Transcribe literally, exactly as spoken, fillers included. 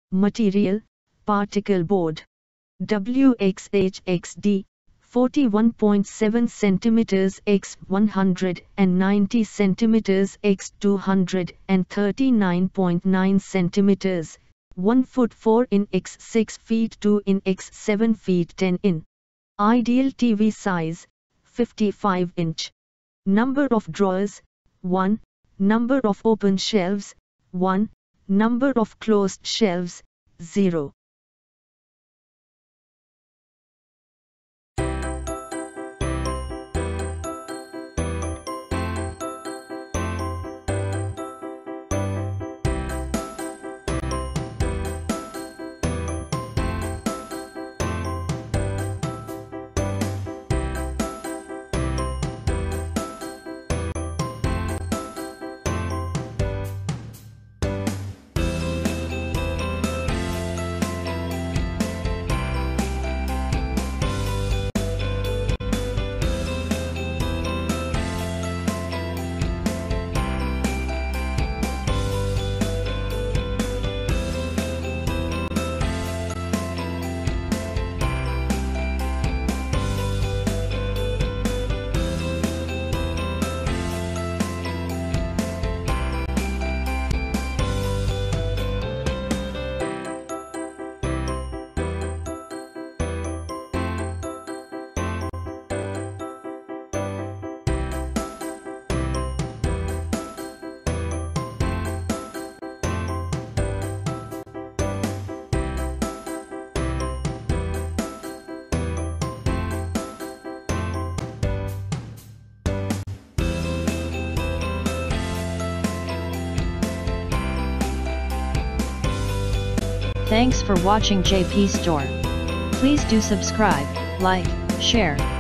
Material, particle board. W X H X D, forty-one point seven centimeters by one hundred ninety centimeters by two hundred thirty-nine point nine centimeters, one foot four in by six feet two in by seven feet ten in. Ideal T V size, fifty-five inch. Number of drawers, one. Number of open shelves, one. Number of closed shelves, zero. Thanks for watching J P Store. Please do subscribe, like, share,